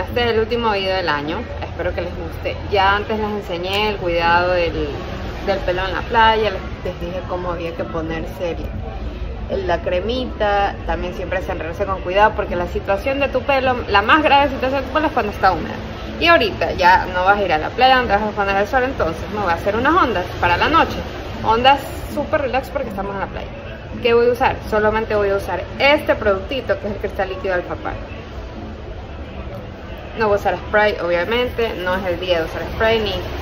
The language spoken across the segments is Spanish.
este es el último video del año, espero que les guste. Ya antes les enseñé el cuidado del pelo en la playa, les dije cómo había que ponerse la cremita, también siempre encerrarse con cuidado porque la situación de tu pelo, la más grave situación de tu pelo es cuando está húmeda. Y ahorita ya no vas a ir a la playa donde vas a poner el sol, entonces me voy a hacer unas ondas para la noche, ondas súper relax porque estamos en la playa. ¿Qué voy a usar? Solamente voy a usar este productito que es el cristal líquido Alpha Par. No voy a usar spray, obviamente, no es el día de usar spray,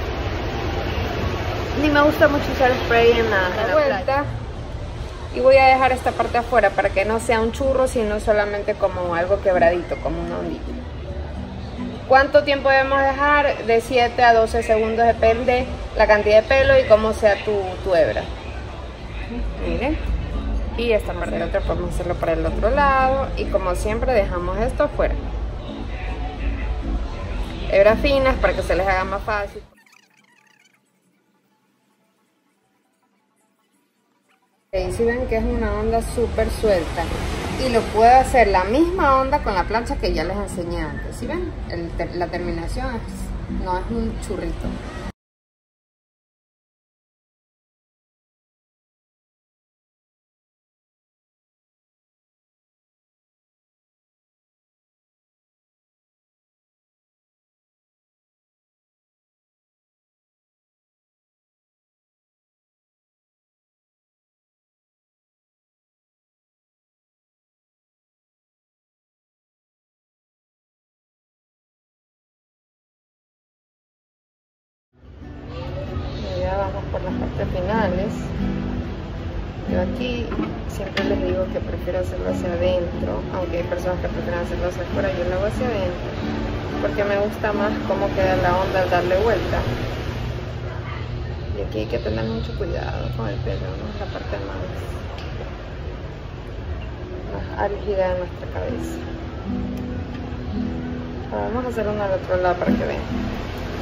ni me gusta mucho usar spray en la vuelta. Y voy a dejar esta parte afuera para que no sea un churro, sino solamente como algo quebradito, como una ondita. ¿Cuánto tiempo debemos dejar? De 7 a 12 segundos, depende la cantidad de pelo y cómo sea tu hebra. Miren. Y esta parte de otra podemos hacerlo para el otro lado. Y como siempre dejamos esto afuera. Hebras finas para que se les haga más fácil. Y si ven que es una onda súper suelta. Y lo puedo hacer la misma onda con la plancha que ya les enseñé antes. ¿Sí ven? La terminación no es un churrito. Por las partes finales. Yo aquí siempre les digo que prefiero hacerlo hacia adentro, aunque hay personas que prefieren hacerlo hacia afuera, yo lo hago hacia adentro porque me gusta más cómo queda la onda al darle vuelta. Y aquí hay que tener mucho cuidado con el pelo, ¿no? Es la parte más álgida de nuestra cabeza. Ahora vamos a hacer uno al otro lado para que vean.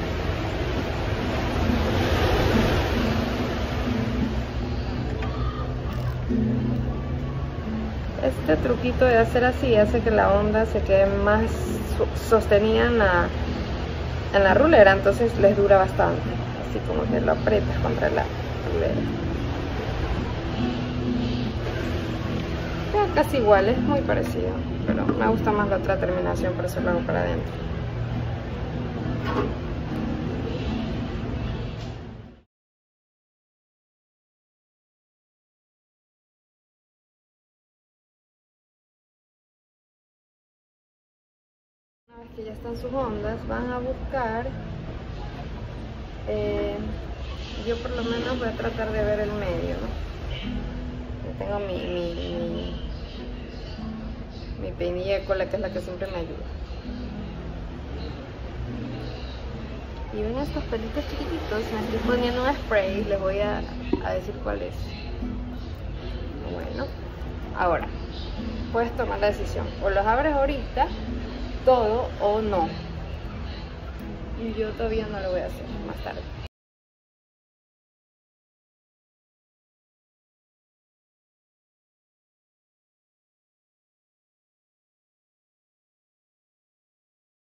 Este truquito de hacer así hace que la onda se quede más sostenida en la rulera, entonces les dura bastante, así como que lo aprietas contra la rulera. Queda casi igual, es muy parecido, pero me gusta más la otra terminación, por eso lo hago para adentro. Una vez que ya están sus ondas, van a buscar, yo por lo menos voy a tratar de ver el medio, ¿no? Yo tengo mi peinilla de cola, que es la que siempre me ayuda. Y ven estos pelitos chiquititos, me estoy poniendo un spray, les voy a decir cuál es. Bueno, ahora puedes tomar la decisión, o los abres ahorita todo o no. Yo todavía no lo voy a hacer, más tarde.